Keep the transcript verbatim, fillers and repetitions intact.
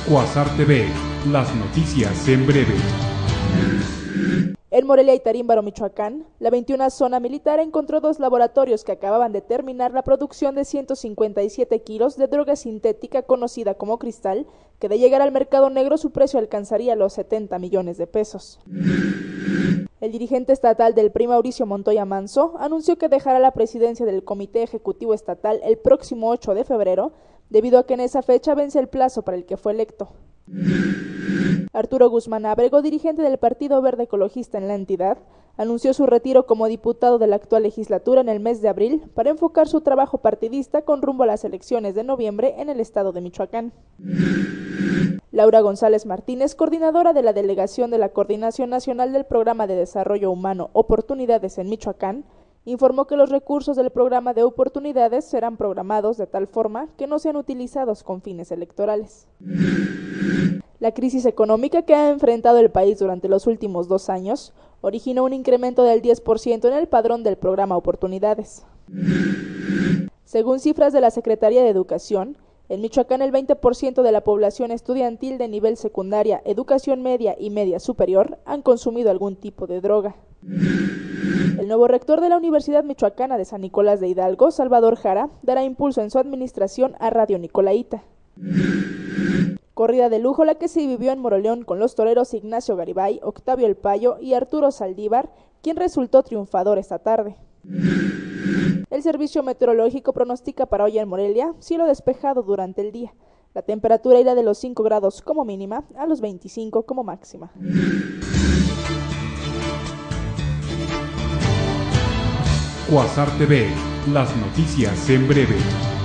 Cuasar T V, las noticias en breve. En Morelia y Tarímbaro, Michoacán, la veintiuna Zona Militar encontró dos laboratorios que acababan de terminar la producción de ciento cincuenta y siete kilos de droga sintética conocida como cristal, que de llegar al mercado negro su precio alcanzaría los setenta millones de pesos. El dirigente estatal del P R I, Mauricio Montoya Manso, anunció que dejará la presidencia del Comité Ejecutivo Estatal el próximo ocho de febrero, debido a que en esa fecha vence el plazo para el que fue electo. Arturo Guzmán Ábrego, dirigente del Partido Verde Ecologista en la entidad, anunció su retiro como diputado de la actual legislatura en el mes de abril para enfocar su trabajo partidista con rumbo a las elecciones de noviembre en el estado de Michoacán. Laura González Martínez, coordinadora de la delegación de la Coordinación Nacional del Programa de Desarrollo Humano Oportunidades en Michoacán, informó que los recursos del programa de oportunidades serán programados de tal forma que no sean utilizados con fines electorales. La crisis económica que ha enfrentado el país durante los últimos dos años originó un incremento del diez por ciento en el padrón del programa Oportunidades. Según cifras de la Secretaría de Educación, en Michoacán el veinte por ciento de la población estudiantil de nivel secundaria, educación media y media superior han consumido algún tipo de droga. El nuevo rector de la Universidad Michoacana de San Nicolás de Hidalgo, Salvador Jara, dará impulso en su administración a Radio Nicolaita. Corrida de lujo la que se vivió en Moroleón con los toreros Ignacio Garibay, Octavio El Payo y Arturo Saldívar, quien resultó triunfador esta tarde. El Servicio Meteorológico pronostica para hoy en Morelia cielo despejado durante el día. La temperatura irá de los cinco grados como mínima a los veinticinco como máxima. Cuasar T V, las noticias en breve.